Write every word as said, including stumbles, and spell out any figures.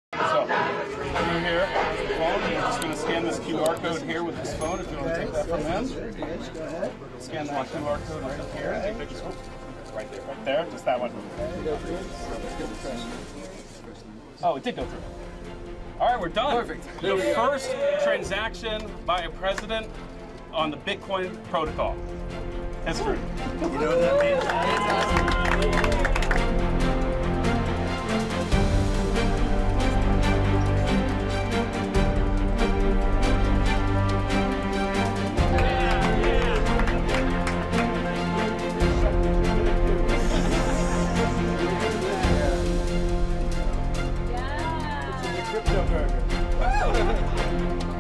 So, you're here, phone, you're just going to scan this Q R code here with this phone if you want to take that from him. Scan that Q R code right here. Take pictures. Right there, right there, just that one. Oh, it did go through. All right, we're done. Perfect. The first transaction by a president on the Bitcoin protocol. History. You know what that means? Crypto burger.